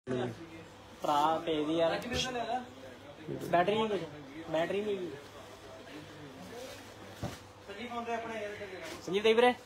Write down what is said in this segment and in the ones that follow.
ਭਰਾ ਭੇਜਦੀ ਯਾਰ ਬੈਟਰੀ ਨਹੀਂ ਬੈਟਰੀ ਨਹੀਂ ਸੰਜੀਵ ਦੇ ਵੀਰੇ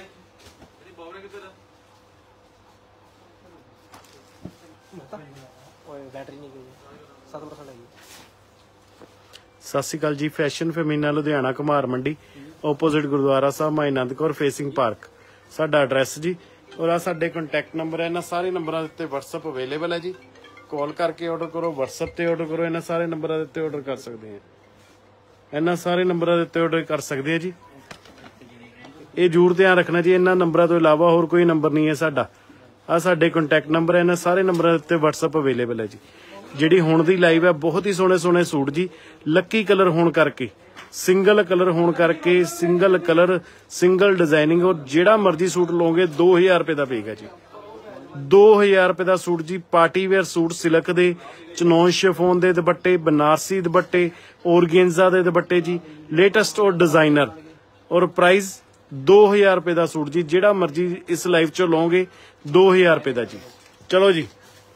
ਓਏ ਬੈਟਰੀ ਨਹੀਂ ਗਈ 7% ਹੈਗੀ। ਸਤਿ ਸ਼੍ਰੀ ਅਕਾਲ ਜੀ। Fashion ਫੈਮੀਨਾ Ludhiana Kumar Mandi opposite Gurdwara Sahib Mai Anand Kaur facing park ਸਾਡਾ ਐਡਰੈਸ ਜੀ। ਔਰ ਆ ਸਾਡੇ ਕੰਟੈਕਟ ਨੰਬਰ ਹੈ। ਇਹਨਾਂ ਸਾਰੇ ਨੰਬਰਾਂ ਦੇ ਉੱਤੇ WhatsApp ਅਵੇਲੇਬਲ ਹੈ ਜੀ। ਕਾਲ ਕਰਕੇ ਆਰਡਰ ਕਰੋ, WhatsApp ਤੇ ਆਰਡਰ ਕਰੋ। ਇਹਨਾਂ ਸਾਰੇ ਨੰਬਰਾਂ ਦੇ ਉੱਤੇ ਆਰਡਰ ਕਰ ਸਕਦੇ ਆ। ਇਹਨਾਂ ਸਾਰੇ ਨੰਬਰਾਂ ਦੇ ਉੱਤੇ ਆਰਡਰ ਕਰ ਸਕਦੇ ਆ ਜੀ। ਇਹ ਜ਼ਰੂਰ ਧਿਆਨ ਰੱਖਣਾ ਜੀ, ਇਹਨਾਂ ਨੰਬਰਾਂ ਤੋਂ ਇਲਾਵਾ ਹੋਰ ਕੋਈ ਨੰਬਰ ਨਹੀਂ ਹੈ ਸਾਡਾ। ਆ ਸਾਡੇ ਕੰਟੈਕਟ ਨੰਬਰ ਹੈ। ਇਹਨਾਂ ਸਾਰੇ ਨੰਬਰਾਂ ਦੇ ਉੱਤੇ WhatsApp ਅਵੇਲੇਬਲ ਹੈ ਜੀ। ਜਿਹੜੀ ਹੁਣ ਦੀ ਲਾਈਵ ਹੈ ਬਹੁਤ ਹੀ ਸੋਹਣੇ ਸੋਹਣੇ ਸੂਟ ਜੀ, ਲੱਕੀ ਕਲਰ ਹੋਣ ਕਰਕੇ, ਸਿੰਗਲ ਕਲਰ ਹੋਣ ਕਰਕੇ, ਸਿੰਗਲ ਕਲਰ ਸਿੰਗਲ ਡਿਜ਼ਾਈਨਿੰਗ। ਔਰ ਜਿਹੜਾ ਮਰਜ਼ੀ ਸੂਟ ਲਓਗੇ 2000 ਰੁਪਏ ਦਾ ਪਏਗਾ ਜੀ। 2000 ਰੁਪਏ ਦਾ ਸੂਟ ਜੀ। ਪਾਰਟੀ ਵੇਅਰ ਸੂਟ ਸਿਲਕ ਦੇ, ਚਨੋਨ ਸ਼ਿਫੋਨ ਦੇ ਦੁਪੱਟੇ, ਬਨਾਰਸੀ ਦੁਪੱਟੇ, ਔਰਗੇਂਜ਼ਾ ਦੇ ਦੁਪੱਟੇ ਜੀ, ਲੇਟੈਸਟ ਔਰ ਡਿਜ਼ਾਈਨਰ। ਔਰ ਪ੍ਰਾਈਸ 2000 ਰੁਪਏ ਦਾ ਸੂਟ ਜੀ। ਜਿਹੜਾ ਮਰਜ਼ੀ ਇਸ ਲਾਈਵ ਚੋਂ ਲਓਗੇ 2000 ਰੁਪਏ ਦਾ ਜੀ। ਚਲੋ ਜੀ।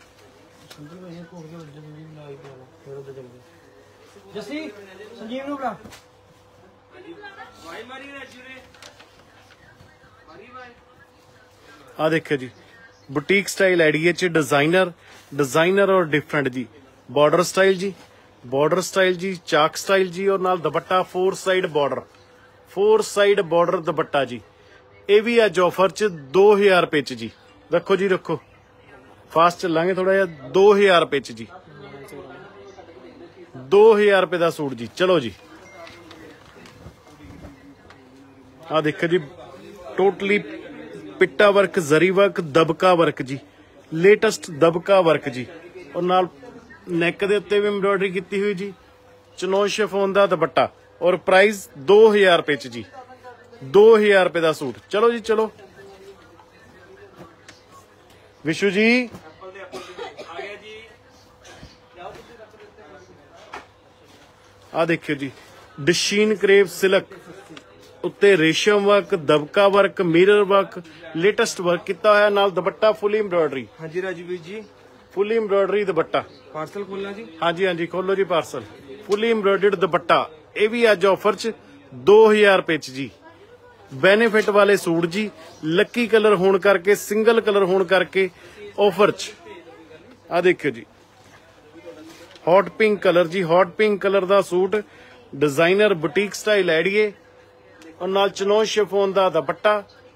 ਜੱਸੀ ਸੰਜੀਵ ਨੂੰ ਬੁਲਾ। ਆ ਦੇਖਿਓ ਜੀ, बुटीक स्टाइल आइडिया च डिजाइनर और डिफरेंट जी। बॉर्डर स्टाइल जी, बॉर्डर स्टाइल जी, चाक स्टाइल जी। और नाल दुपट्टा 4 साइड बॉर्डर दुपट्टा जी। ये भी अज ऑफर च 2000 रुपए च जी। रखो जी रखो, फास्ट चलांगे थोड़ा जिहा। 2000 रुपए च जी, 2000 रुपए का सूट जी। चलो जी। आ देखो जी, टोटली पिट्टा work, zari work, dabka work जी, लेटेस्ट दबका वर्क जी। और नाल नैक दे उत्ते भी एम्ब्रॉयडरी की हुई जी। चनोन शिफोन दा दुपट्टा। और प्राइस 2000 रुपए च जी। 2000 रुपए का सूट। चलो जी चलो। विशु जी आ देखियो जी, डशीन क्रेप सिल्क उत्ते रेशम work, dabka work, mirror work, latest work किया होया। नाल दुपट्टा फुली एम्ब्रॉयडरी। हाँ जी Rajveer ji, fully embroidery dupatta. Parcel खोलना जी। हाँ जी हाँ जी, खोलो जी पार्सल। Fully embroidered dupatta. ये भी अज ऑफर च 2000 रुपए च जी। बेनिफिट वाले सूट जी, लकी कलर होने करके, सिंगल कलर होने करके ऑफर च। आ देखियो जी, हॉट पिंक कलर जी, हॉट पिंक कलर का सूट, डिजाइनर बुटीक स्टाइल एडिए। और नाल चनोन शिफोन का दुपट्टा।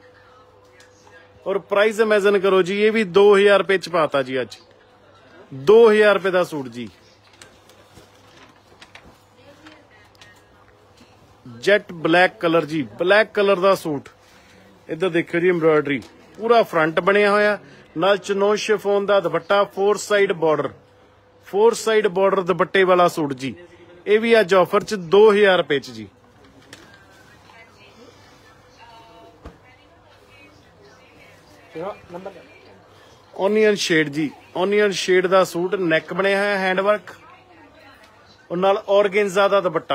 और प्राइस इमेजिन करो जी, ये भी 2000 रुपए च पाता जी। अज 2000 रुपए का सूट जी। जेट ब्लैक कलर जी, ब्लैक कलर का सूट। इधर देखो जी, एम्ब्रॉयडरी पूरा फ्रंट बनया होया। नाल चनोन शिफोन का दुपट्टा, 4 साइड बॉर्डर दुपट्टे वाला सूट जी। ये भी अज ऑफर च 2000 रुपए च जी। ओनियन शेड जी, ओनियन शेड का सूट, नैक बने है हैंडवर्क। और नाल ऑर्गेन्जा का दुपट्टा,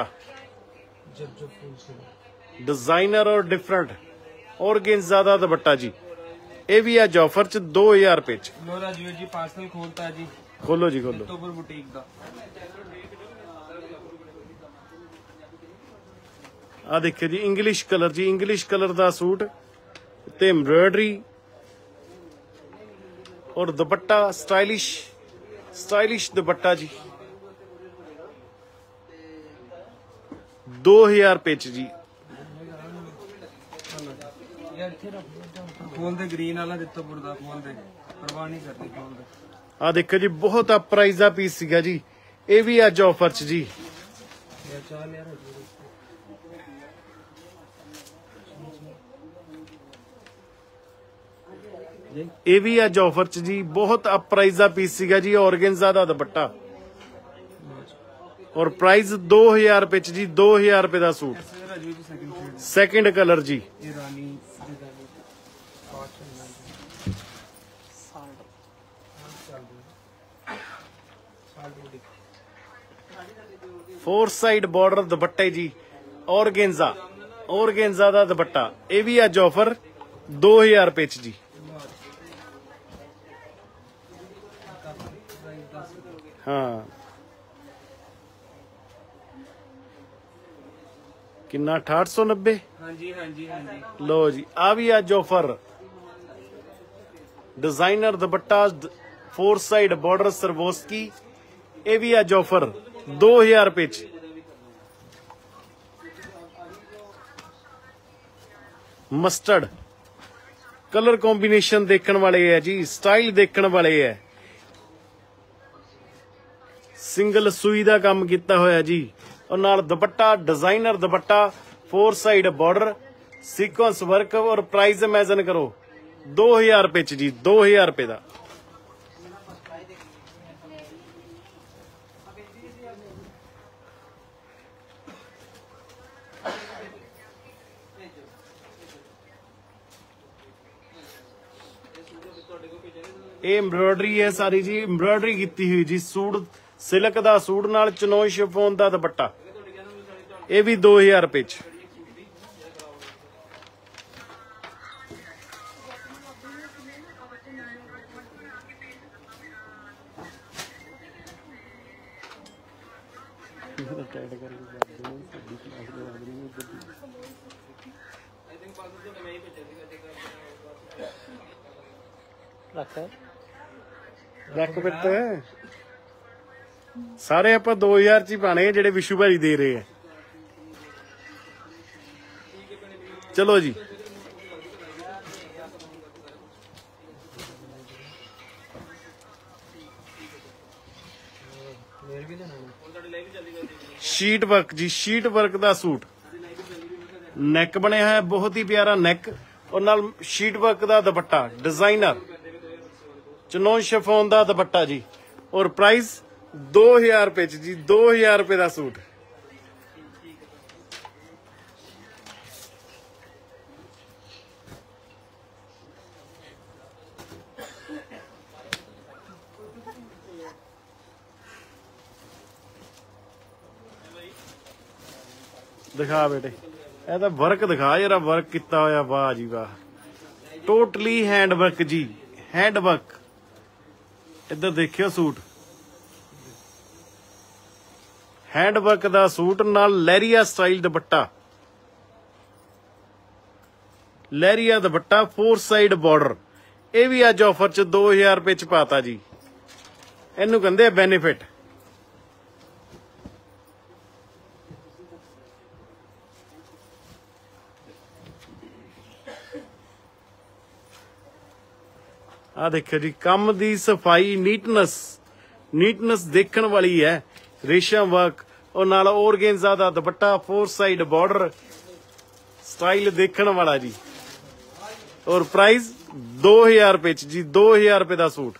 डिजाइनर और डिफरेंट ऑर्गेन्जा का दुपट्टा जी। ये भी अज ऑफर च 2000 रुपए च। लो राजवीर जी पार्सल खोलता जी। खोलो जी खोलो। तो बुटीक दा आ देखिए जी, इंग्लिश कलर जी, इंग्लिश कलर का सूट ते एम्ब्रॉयडरी। और दुपट्टा स्टाइलिश दुपट्टा जी। 2000 रुपए च जी। खोल दे, ग्रीन वाला दित्तोपुर दा खोल दे, परवाह नहीं करती, खोल दे। आ देखो जी, बहुत अप प्राइस का पीस सीगा जी। ये भी अज ऑफर च जी। ये भी अज ऑफर च जी, बहुत अप प्राइस का पीस सीगा जी। ऑर्गेन्जा का दुपट्टा। और प्राइस 2000 रुपए च जी। 2000 रुपए का सूट, सेकंड कलर जी। फोर साइड बॉर्डर दुपट्टे जी, ऑर्गेन्जा का दुपट्टा। ये भी अज ऑफर 2000 रुपए च जी। हाँ किन्ना 6890। हाँ जी हाँ जी हाँ जी। लो जी आ भी अज offer designer dupatta 4 side border Swarovski, ये भी अज ऑफर 2000 रुपए च। मस्टर्ड कलर कॉम्बिनेशन देखने वाले है जी, स्टाइल देखने वाले है। सिंगल सुई का काम किया होया जी, और नाल dupatta designer dupatta 4 side border sequence work. और प्राइस इमेजिन करो 2000 रुपए च जी, 2000 रुपए का। ये एम्ब्रॉयडरी है सारी जी, एम्ब्रॉयडरी की हुई जी। सूट सिल्क का सूट नाल चनोई शिफोन का दुपट्टा, ये भी 2000 रुपए च। रख पिट सारे आप 2000 च ही पाने जेडे विशु भाई दे रहे हैं। चलो जी शीट वर्क जी, शीट वर्क का सूट नैक बनया है, बहुत ही प्यारा नैक, और नाल शीट वर्क का दुपट्टा डिजाइनर चनोन शिफोन का दुपट्टा जी। और प्राइस 2000 रुपए जी, 2000 रुपए का सूट। दिखा बेटे ਇਹ ਤਾਂ वर्क दिखा जरा, वर्क किया होया, वाह जी वाह, टोटली हैंड वर्क जी, हैंड वर्क। इधर देखियो सूट हैंड वर्क का सूट नाल leheriya style dupatta, leheriya dupatta 4 side border. ये भी अज ऑफर च 2000 रुपए च पाता जी। इनू कहंदे बेनिफिट। आ देखो जी कम दी सफाई, नीटनेस, नीटनेस देखण वाली है। रेशम वर्क और नाल ऑर्गेन्जा दा दुपट्टा 4 साइड बॉर्डर, स्टाइल देखण वाला जी। और प्राइस 2000 रुपए च जी, 2000 रुपए का सूट।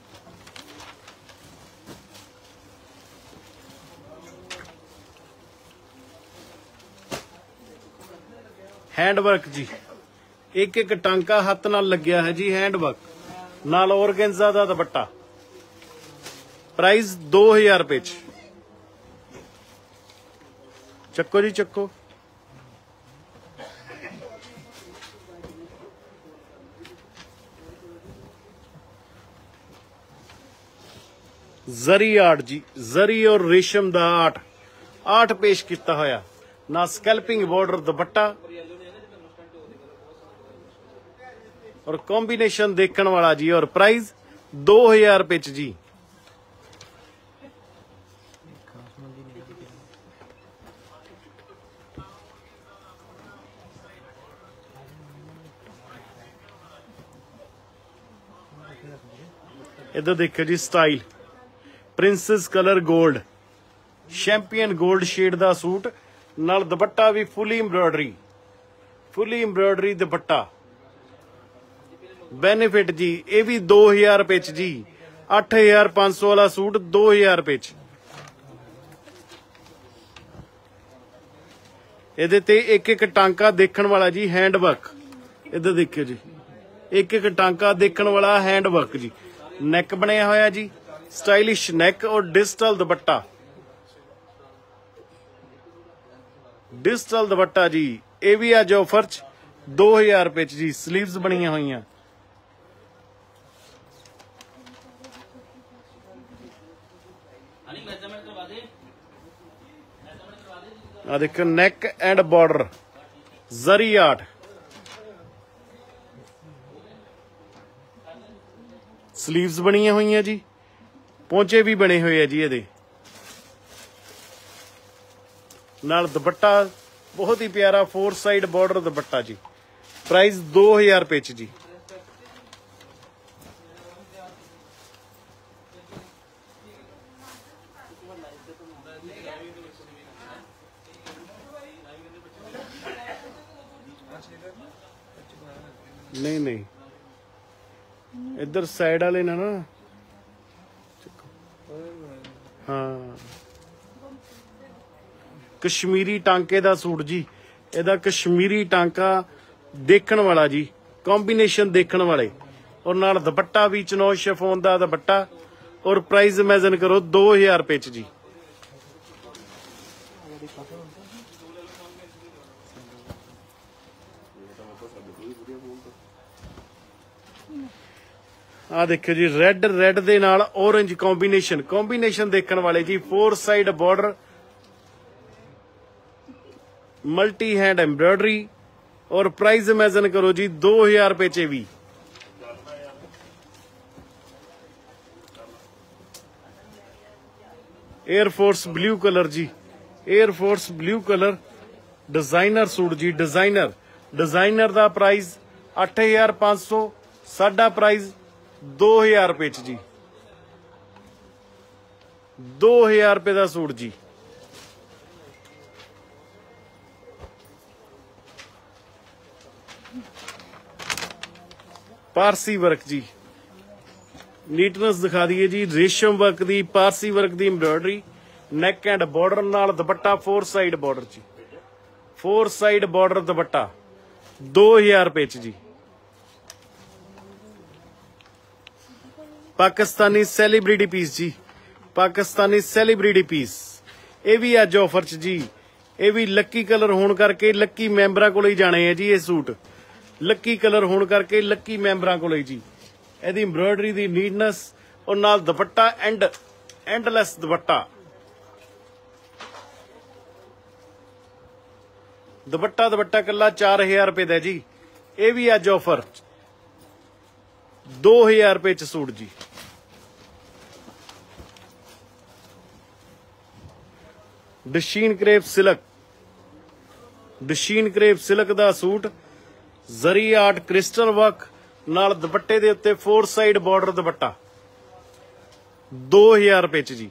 हैंड वर्क जी, एक एक टांका हाथ नाल लग्या है जी, हैंड वर्क नाल ऑर्गेन्जा दा दुपट्टा। प्राइस 2000 रुपए च। चक्को जी चक्को। जरी आर्ट जी, जरी और रेशम दा आर्ट, आर्ट पेश किया होया ना, स्कैल्पिंग बॉर्डर दुपट्टा और कॉम्बिनेशन देखण वाला जी। और प्राइस 2000 रुपए च जी। इधर देखो जी style princess colour gold, champion gold shade का सूट नाल दुपट्टा भी fully embroidery, fully embroidery dupatta. Benefit जी, ये भी 2000 रुपए च जी। 8500 वाला सूट 2000 रुपए च। ਇਹਦੇ ਤੇ एक एक टांका देखने वाला जी, हैंड वर्क। इधर देखियो जी, एक एक टांका देखने वाला हैंड वर्क जी। नैक बनया होया जी, स्टाइलिश नैक और डिजिटल दुपट्टा, डिजिटल दुपट्टा जी। ये भी अज ऑफर च 2000 रुपए च जी। स्लीव्स बनिया हुई। आ देखो neck and border zari art, sleeves बनिया हुई हैं जी, पहुंचे भी बने हुए है जी, ये नाल दुपट्टा बहुत ही प्यारा 4 साइड बॉर्डर दुपट्टा जी। प्राइस 2000 रुपए च जी। नहीं नहीं इधर साइड वाले ना हाँ कश्मीरी टांके दा सूट जी, एदा कश्मीरी टांका देखण वाला जी, कॉम्बीनेशन देखण वाले, और नाल दुपट्टा भी चनौर शिफॉन दा दुपट्टा, और प्राइस इमेजिन करो 2000 रुपए च जी। आ देखो जी रेड रेड दे नाल ऑरेंज कॉम्बीनेशन देखण वाले जी। 4 side border, multi hand embroidery, और प्राइस इमेजिन करो जी 2000 रुपए च भी। एयरफोर्स ब्लू कलर जी, air force blue colour designer suit जी। डिजाइनर दा प्राइस 8500, साडा प्राइस 2000 रुपए च जी। 2000 रुपए का सूट जी। पारसी वर्क जी, नीटनेस दिखा दिए जी। रेशम वर्क दी, पारसी वर्क दी एम्ब्रॉयडरी, नेक एंड बॉर्डर नाल दुपट्टा 4 साइड बॉर्डर जी। 4 साइड बॉर्डर दुपट्टा 2000 रुपए च जी। पाकिस्तानी सैलीब्रिटी पीस जी, पाकिस्तानी सैलीब्रिटी पीस, ये भी अज ऑफर च जी। ये भी लक्की कलर होने करके लक्की मैंबरां कोल ही जाने हैं जी। ये सूट लक्की कलर होने करके लक्की मैंबरां कोल ही जी। ਇਹਦੀ एम्ब्रॉयडरी दी नीटनेस और नाल दुपट्टा एंडलैस दुपट्टा। दुपट्टा कला 4000 रुपए दा जी। ये भी अज ऑफर 2000 रुपए च सूट जी। डशीन क्रेप सिल्क, डशीन क्रेप सिल्क दा suit, zari art crystal work नाल दुपट्टे दे उत्ते 4 साइड बॉर्डर दुपट्टा 2000 रुपए च जी।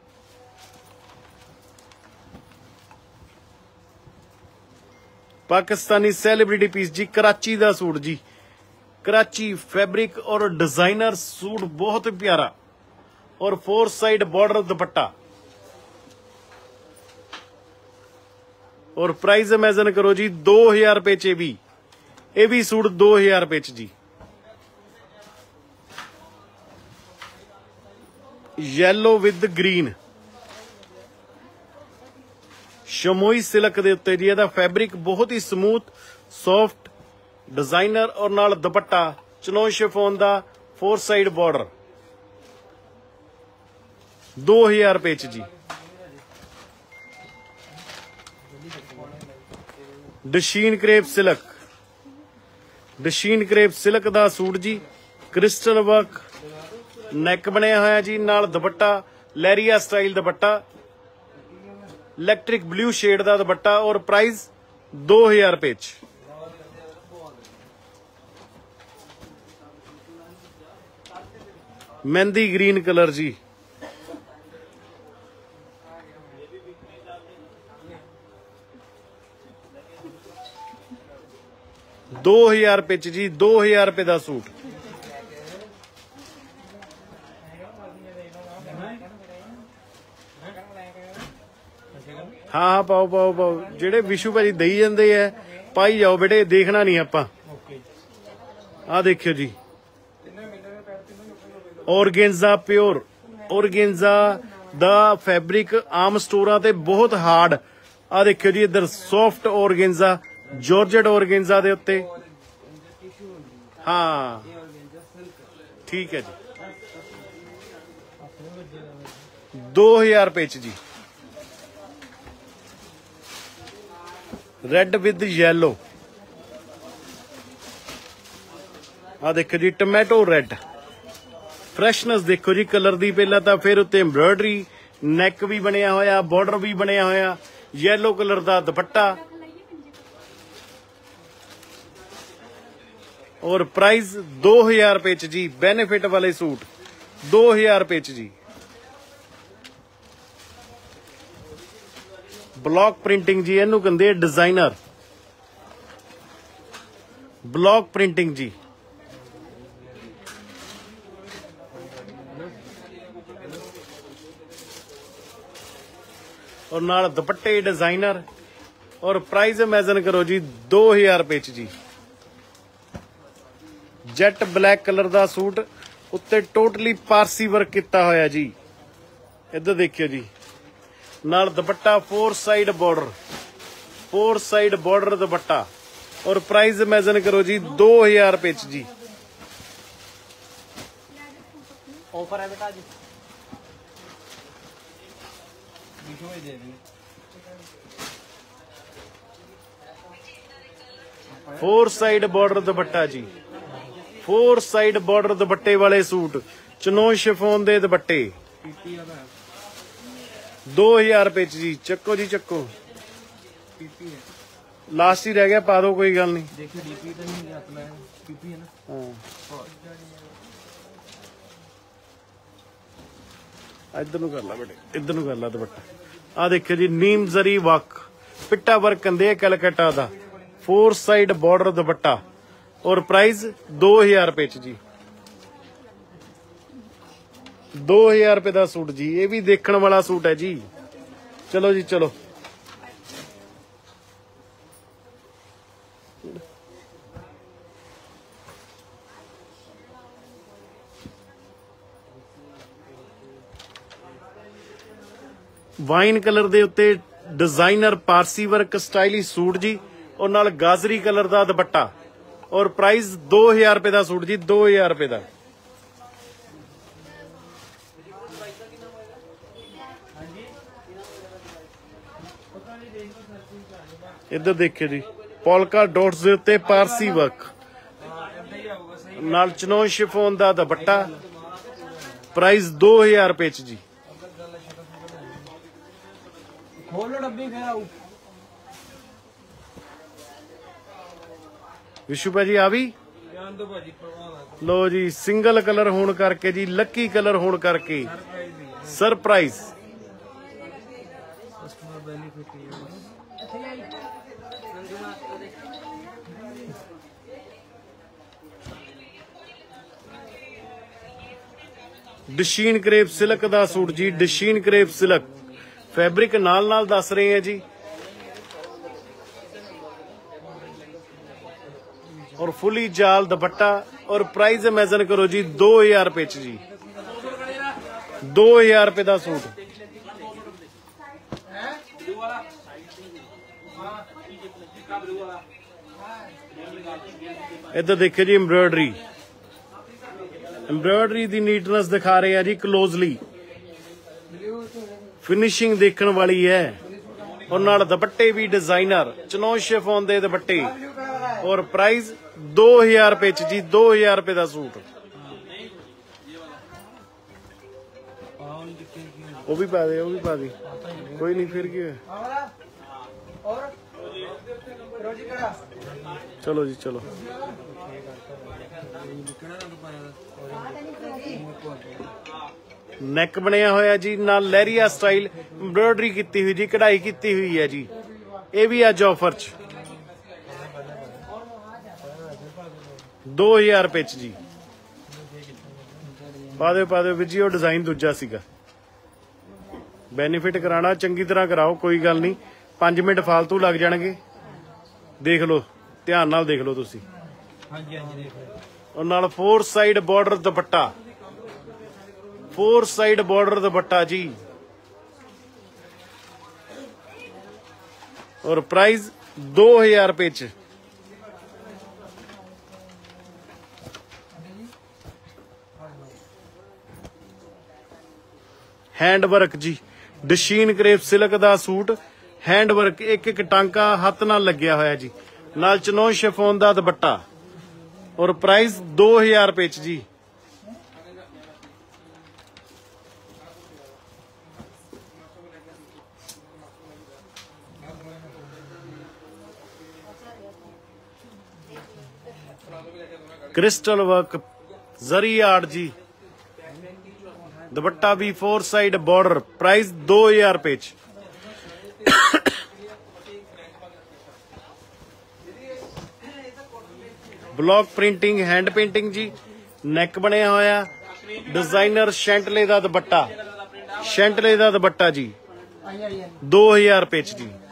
पाकिस्तानी सैलीब्रिटी पीस जी, कराची दा सूट जी। कराची फैब्रिक और डिजाइनर सूट बहुत प्यारा, और 4 साइड बॉर्डर दुपट्टा, और प्राइस इमेजिन करो जी 2000 रुपए च भी। ये भी सूट 2000 रुपए च जी। Yellow with green, chamois silk दे उत्ते जी। ਇਹਦਾ फैब्रिक बहुत ही स्मूथ सॉफ्ट, डिजाइनर और नाल दुपट्टा चनोन शिफॉन दा 4 साइड बॉर्डर 2000 रुपए च जी। डशीन क्रेप सिल्क, डशीन क्रेप सिल्क दा सूट जी। क्रिस्टल वर्क नैक बनया होया जी, नाल dupatta leheriya style dupatta, electric blue shade दा दुपट्टा, और प्राइस 2000 रुपए च। मेहंदी ग्रीन कलर जी, $2000 रुपए च जी। 2000 रुपए का सूट। हाँ हाँ पाओ पाओ पाओ, जेडे विशु भाजी दई जाते है पाई जाओ बेटे, देखना नहीं आपां। आ देखियो जी, ऑर्गेन्जा प्योर, ऑर्गेन्जा दा फैब्रिक आम स्टोरां ते बहुत हार्ड। आ देखियो जी इधर सॉफ्ट ऑर्गेन्जा, जॉर्जेट ऑर्गेन्जा दे उत्ते। हाँ ठीक है जी। 2000 रुपए च जी। रेड विद येलो, आ देखो जी टमैटो रेड, फ्रैशनेस देखो जी कलर दी। पहला तो फिर उत्ते एम्ब्रॉयडरी, नैक भी बनया होया, बॉर्डर भी बनया होया, येलो कलर दा दुपट्टा। और प्राइस 2000 रुपए च जी। बेनिफिट वाले सूट 2000 रुपए च जी। ब्लॉक प्रिंटिंग जी, इनू कहंदे डिजाइनर ब्लॉक प्रिंटिंग जी। और नाल दुपट्टे डिजाइनर। और प्राइस इमेजिन करो जी 2000 रुपए च जी। जैट ब्लैक कलर दा सूट, उत्ते टोटली पारसी वर्क किया होया जी। इधर देखियो जी, नाल dupatta 4 side border, 4 side border dupatta. और प्राइस इमेजिन करो जी 2000 रुपए च जी। ऑफर है बेटा जी। 4 साइड बॉर्डर दुपट्टा जी। 4 साइड बॉर्डर दुपट्टे वाले सूट, चनोन शिफोन दे दुपट्टे 2000 रुपए च जी। चक्को जी चक्को, लास्ट ही रह गया, पा दो कोई गल नहीं। देखिए डीपी तो नहीं अपना है, पीपी है ना। इधर नु कर ला बेटे, इधर नु कर ला दुपट्टा। आ देखियो जी नीम जरी वर्क, पिट्टा वर्क कंदे कलकत्ता दा, 4 साइड बॉर्डर दुपट्टा। और प्राइस 2000 रुपए च जी। 2000 रुपए का सूट जी। ये भी देखने वाला सूट है जी। चलो जी चलो, वाइन कलर दे उत्ते designer Parsi work stylish suit जी। और नाल गाजरी कलर दा दुपट्टा। और प्राइस 2000 रुपए का सूट जी। 2000 रुपए का। इधर देखिए जी, पोलका डॉट्स दे उत्ते पारसी वर्क, नाल चनोन शिफोन दा दुपट्टा। प्राइस 2000 रुपए च जी। खोलो डब्बी फिर आऊ। विशु भाजी आ भी लो जी। सिंगल कलर होने करके जी, लकी कलर होने करके सरप्राइज। डशीन क्रेप सिल्क दा सूट जी। डशीन क्रेप सिल्क फैब्रिक नाल नाल दस रहे हैं जी। और फुली जाल दुपट्टा। और प्राइस इमेजिन करो जी 2000 रुपए च जी। 2000 रुपए का सूट। इधर देखिए जी एम्ब्रॉयडरी, एम्ब्रॉयडरी दी नीटनेस दिखा रहे हैं जी क्लोजली। फिनिशिंग देखने वाली है। और नाल दुपट्टे भी डिजाइनर चनोन शिफोन दे दुपट्टे। और प्राइस 2000 रुपए च जी। 2000 रुपए का सूट। वो भी पा दे, वो भी पा दे, कोई नहीं फिर क्या। चलो जी चलो। नैक बनया होया जी, नाल लहरिया स्टाइल एम्ब्रॉयडरी की हुई जी, कढ़ाई की हुई है जी। ये भी अज ऑफर च 2000 रुपए च जी। पा दो भी जी। वो डिजाइन दूजा सीगा। बेनीफिट कराना चंगी तरह कराओ, कोई गल नहीं। 5 मिनट फालतू लग जाणगे। देख लो, ध्यान नाल देख लो तुसी। और नाल 4 side border dupatta. 4 side border dupatta जी। और प्राइस 2000 रुपए च। हैंड वर्क जी, डशीन क्रेप सिल्क दा सूट, हैंड वर्क, एक एक टांका हथ नाल लग्या होया जी, नाल चनोन शिफोन दा दुपट्टा और प्राइस 2000 रुपए च जी। क्रिस्टल वर्क जरी आर्ट जी, दुपट्टा भी 4 साइड बॉर्डर, प्राइस 2000 रुपए च। ब्लॉक प्रिंटिंग हैंड पेंटिंग जी, नैक बनया होया, डिजाइनर शैंटले दा दुपट्टा, शैंटले दा दुपट्टा जी 2000 रुपए च जी।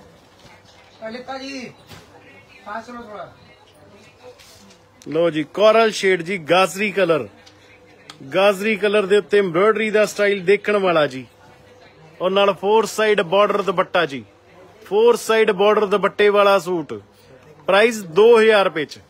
लो जी कोरल शेड जी, गाजरी कलर, गाजरी कलर दे उत्ते एम्ब्रॉयडरी दा स्टाइल देखण वाला जी, और नाल 4 साइड बॉर्डर दुपट्टा जी, 4 साइड बॉर्डर दुपट्टे वाला सूट, प्राइस 2000 रुपए च।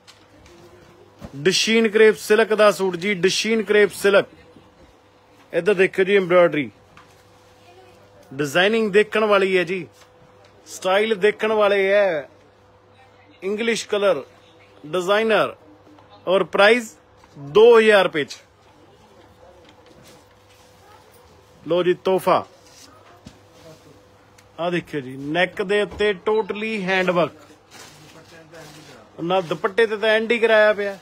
डशीन क्रेप सिल्क दा सूट जी, डशीन क्रेप सिल्क, इधर देखो जी एम्ब्रॉयडरी, डिजाइनिंग देखण वाली है जी, स्टाइल देखण वाले है, इंग्लिश कलर डिजाइनर, और प्राइस 2000 रुपए च। लो जी तोहफा, आ देखियो जी नैक दे उत्ते टोटली हैंड वर्क, ना दुपट्टे ते एंड ही कराया पिया।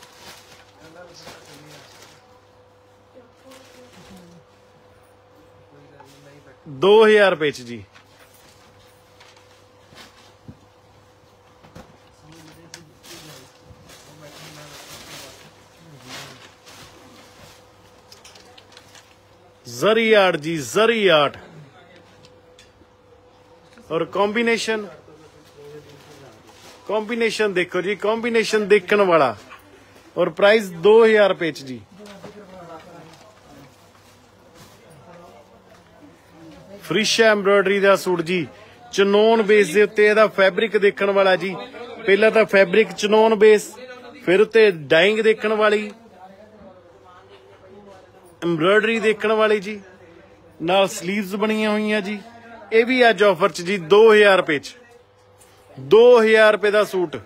$2000 रुपए च जी। जरी आर्ट जी, जरी आर्ट, और कॉम्बिनेशन, कॉम्बिनेशन देखो जी, कॉम्बिनेशन देखने वाला, और प्राइस 2000 रुपए च जी। फ्रिशा एम्ब्रॉयडरी दा सूट जी, चनोन बेस दे उत्ते इहदा फैब्रिक देखने वाला जी, पहला तो फैब्रिक चनोन बेस, फिर उत्ते डाइंग देखने वाली, एम्ब्रॉयडरी देखने वाली जी, नाल स्लीव्स बनिया हुई जी। ये भी अज ऑफर च जी 2000 रुपए च, 2000 रुपए का सूट,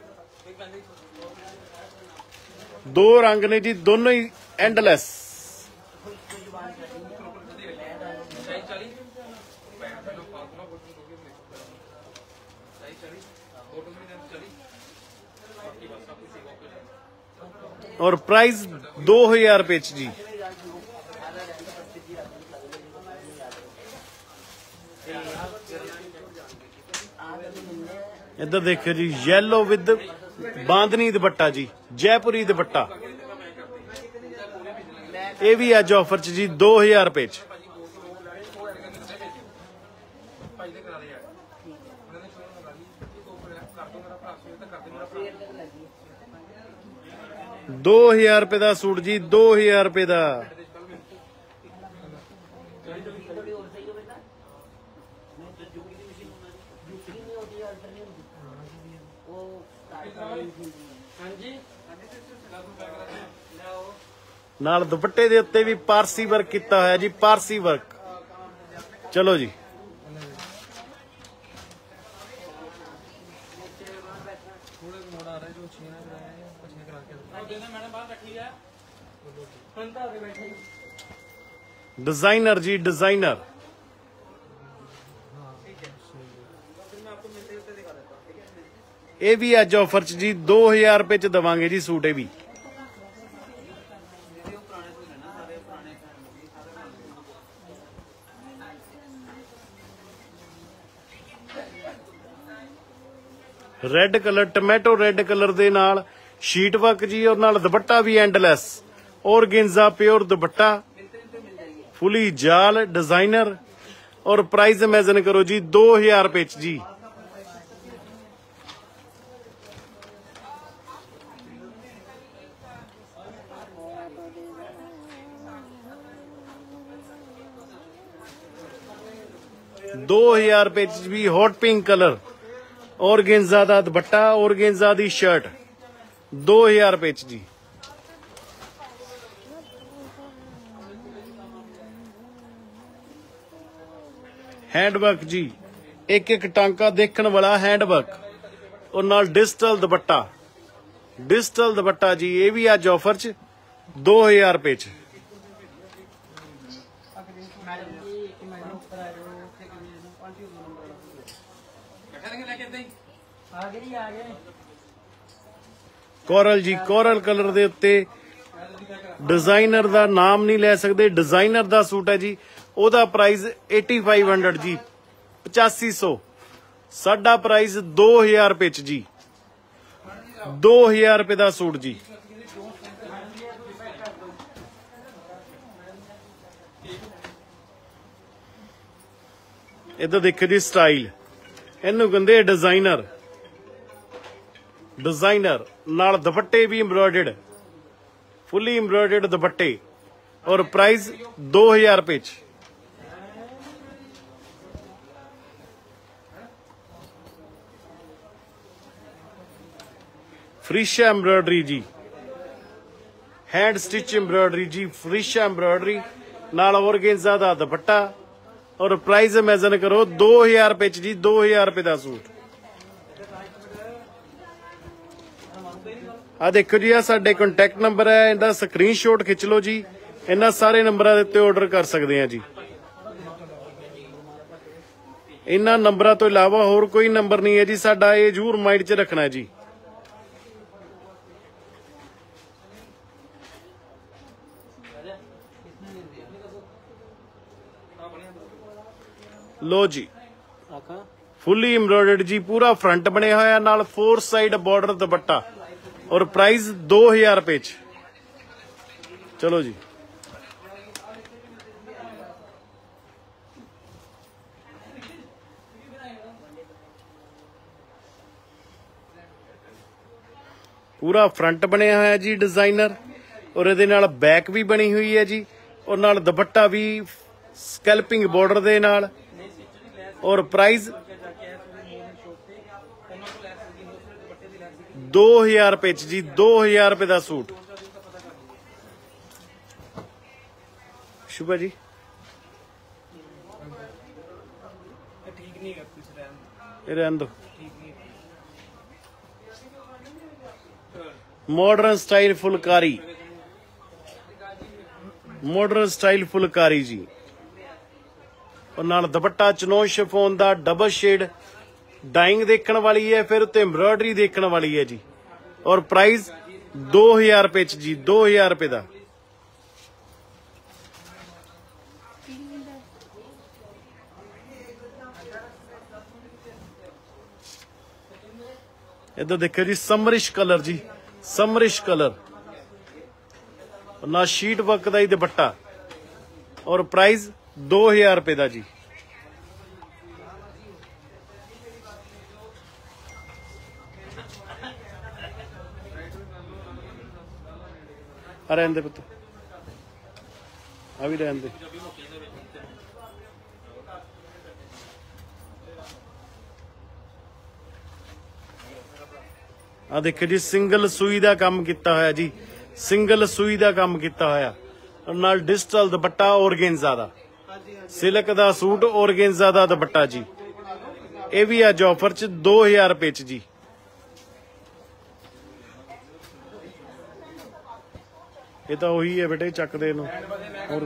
2 रंग ने जी, दोनों ही एंडलैस। और प्राइस 2000 रुपए च जी। इधर देखियो जी येलो विद बांधनी दुपट्टा जी, जयपुरी दुपट्टा, ये भी अज ऑफर च जी 2000 रुपए च। ₹2000 का सूट जी, 2000 रुपए का। नाल दुपट्टे दे उत्ते भी पारसी वर्क किया होया जी, पारसी वर्क। चलो जी डिजाइनर जी, डिजाइनर, ये भी अज ऑफर च जी 2000 रुपए च देवांगे जी सूट। ये भी red colour, tomato red colour दे नाल शीट वर्क जी, और नाल दुपट्टा भी एंडलैस, और गेंजा प्योर दुपट्टा, फुली जाल, डिजाइनर, और प्राइस इमेजिन करो जी 2000 रुपए च जी। $2000 रुपए च भी हॉट पिंक कलर, और गेंजा दा दुपट्टा, और गेंजा दी शर्ट, 2000 रुपए च जी। हैंडवर्क जी, एक एक टांका देखने वाला हैंडवर्क और नाल डिजिटल दुपट्टा। डिजिटल दुपट्टा जी, ये भी अज ऑफर च 2000 रुपए च। कोरल जी, कोरल कलर दे उत्ते डिजाइनर दा नाम नहीं ले सकते, डिजाइनर दा सूट है जी। ओदा प्राइस 8500 जी, 8500। साडा प्राइस 2000 रुपए च जी, 2000 रुपए दा सूट जी। इधर देखो जी स्टाइल, इनू कहंदे डिजाइनर। डिजाइनर नाल दुपट्टे भी एम्ब्रॉयडर्ड, फुली एम्ब्रॉयडर्ड दुपट्टे और प्राइस 2000 रुपए च। फ्रिश एम्ब्रॉयडरी जी, हैंड स्टिच एम्ब्रॉयडरी जी, फ्रिश एम्ब्रॉयडरी नाल ऑर्गेन्जा दा दुपट्टा और प्राइस इमेजिन करो 2000 रुपए च जी, 2000 रुपए दा सूट। आ देखो जी, आ साडे कॉन्टैक्ट नंबर है, इनका स्क्रीनशॉट खिंच लो जी। इन्हां सारे नंबरां दे उत्ते ऑर्डर कर सकते हैं जी। इन्हां नंबरां तो इलावा होर कोई नंबर नहीं है जी साडा, ये जरूर माइंड च रखना है जी। लो जी, फुली एम्ब्रॉयडर्ड जी, पूरा फ्रंट बने हुआ है, नाल 4 साइड बॉर्डर दुपट्टा और प्राइस 2000 रुपए च। चलो जी, पूरा फ्रंट बने हुआ है जी डिजाइनर और इहदे नाल बैक भी बनी हुई है जी और नाल दुपट्टा भी स्कैल्पिंग बॉर्डर दे नाल और प्राइस 2000 रुपए च जी, 2000 रुपए दा सूट। शुभा जी रहन दो। Modern style phulkari, modern style phulkari जी और नाल दुपट्टा चनोन शिफॉन दा डबल शेड, डाइंग देखण वाली है, फिर उत्ते एम्ब्रॉयडरी देखण वाली है जी और प्राइस 2000 रुपए च जी, 2000 रुपए दा। इधर देखो जी समरिश कलर जी, समरिश कलर ना शीट वर्क का ही दुपट्टा और प्राइस 2000 रुपए दा जी। रहन दे पुत्त, आ भी रहन दे। आ देखो जी सिंगल सूई का काम किया होया जी, सिंगल सूई का काम किया होया नाल डिजिटल दुपट्टा ऑर्गेन्जा दा, सिल्क दा सूट ऑर्गेन्जा दा दुपट्टा जी। ये भी अज ऑफर च 2000 रुपए च जी। ये तो वही है बेटे, चक दे नूं और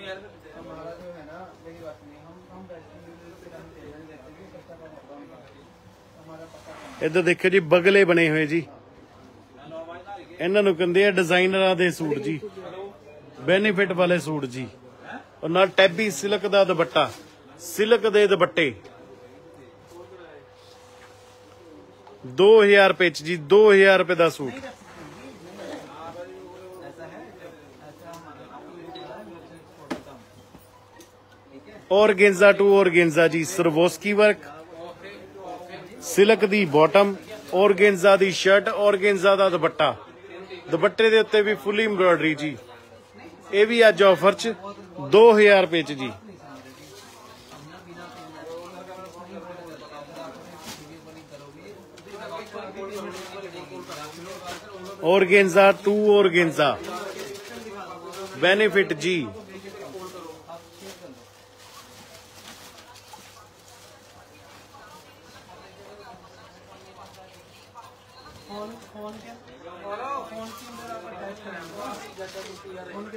इधर देखो जी बगले बने हुए जी, इन्हां नूं कहंदे आ डिजाइनरां दे सूट जी, बेनीफिट वाले सूट जी और नाल टैबी सिल्क दा दुपट्टा, सिल्क दे दुपट्टे 2000 रुपए च जी, 2000 रुपए दा सूट। ऑर्गेन्जा टू ऑर्गेन्जा जी, सरवोस्की वर्क, सिल्क दी बॉटम, ऑर्गेन्जा दी शर्ट, ऑर्गेन्जा दा दुपट्टा, दुपट्टे दे उत्ते भी फुली एम्ब्रॉयडरी जी। ये भी अज ऑफर च 2000 रुपए च जी। ऑर्गेन्जा टू ऑर्गेन्जा बेनिफिट जी।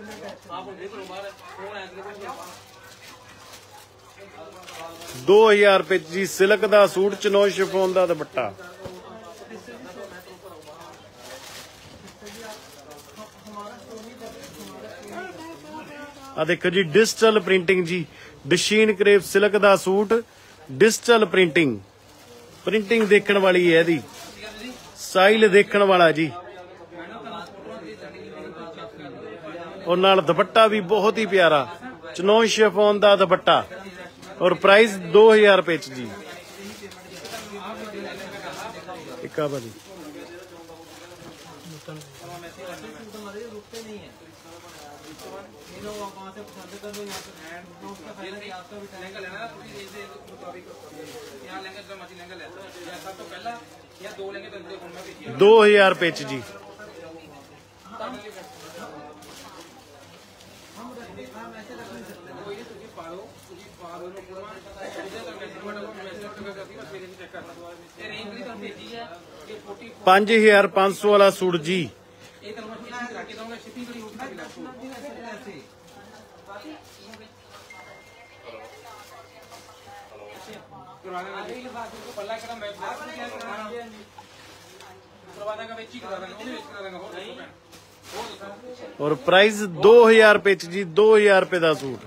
₹2000 ਜੀ ਸਿਲਕ ਦਾ ਸੂਟ ਚਨੋਨ ਸ਼ਿਫੋਨ ਦਾ ਦੁਪੱਟਾ। ਆ ਦੇਖੋ ਜੀ ਡਿਜੀਟਲ ਪ੍ਰਿੰਟਿੰਗ ਜੀ, ਡਸ਼ੀਨ ਕਰੇਪ ਸਿਲਕ ਦਾ ਸੂਟ, ਡਿਜੀਟਲ ਪ੍ਰਿੰਟਿੰਗ ਦੇਖਣ ਵਾਲੀ ਹੈ ਇਹਦੀ, ਸਾਈਲ ਦੇਖਣ ਵਾਲਾ ਜੀ, और नाल दुपट्टा भी बहुत ही प्यारा चनोन शिफॉन दा दुपट्टा और प्राइस ₹2000 जी। इक्का भाजी ₹2000 जी। ₹5500 वाला सूट जी। और प्राइस ₹2000 जी, ₹2000 का सूट।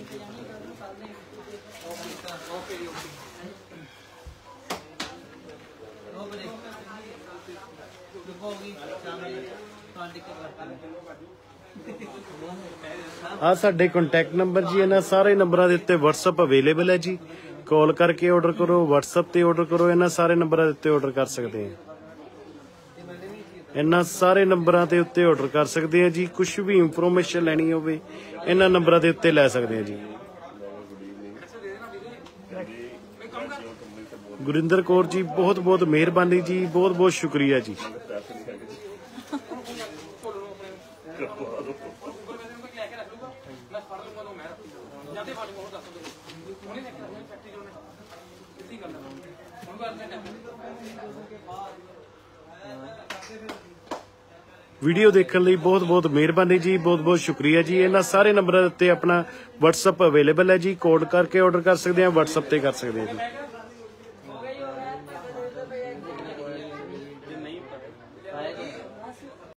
ਆ ਸਾਡੇ ਕੰਟੈਕਟ ਨੰਬਰ ਜੀ, ਇਹਨਾਂ ਸਾਰੇ ਨੰਬਰਾਂ ਦੇ ਉੱਤੇ WhatsApp ਅਵੇਲੇਬਲ ਹੈ ਜੀ। ਕਾਲ ਕਰਕੇ ਆਰਡਰ ਕਰੋ, WhatsApp ਤੇ ਆਰਡਰ ਕਰੋ, ਇਹਨਾਂ ਸਾਰੇ ਨੰਬਰਾਂ ਦੇ ਉੱਤੇ ਆਰਡਰ ਕਰ ਸਕਦੇ ਆ। ਇਹਨਾਂ ਸਾਰੇ ਨੰਬਰਾਂ ਦੇ ਉੱਤੇ ਆਰਡਰ ਕਰ ਸਕਦੇ ਆ ਜੀ। ਕੁਝ ਵੀ ਇਨਫੋਰਮੇਸ਼ਨ ਲੈਣੀ ਹੋਵੇ ਇਹਨਾਂ ਨੰਬਰਾਂ ਦੇ ਉੱਤੇ ਲੈ ਸਕਦੇ ਆ ਜੀ। ਗੁਰਿੰਦਰ ਕੌਰ ਜੀ ਬਹੁਤ ਬਹੁਤ ਮਿਹਰਬਾਨੀ ਜੀ, ਬਹੁਤ ਬਹੁਤ ਸ਼ੁਕਰੀਆ ਜੀ। ਵੀਡੀਓ ਦੇਖਣ ਲਈ ਬਹੁਤ ਬਹੁਤ ਮਿਹਰਬਾਨੀ ਜੀ, ਬਹੁਤ ਬਹੁਤ ਸ਼ੁਕਰੀਆ ਜੀ। ਇਹਨਾਂ ਸਾਰੇ ਨੰਬਰਾਂ ਦੇ ਉੱਤੇ ਆਪਣਾ WhatsApp ਅਵੇਲੇਬਲ ਹੈ ਜੀ। ਕੋਡ ਕਰਕੇ ਆਰਡਰ ਕਰ ਸਕਦੇ ਆ, WhatsApp ਤੇ ਕਰ ਸਕਦੇ ਆ ਜੀ।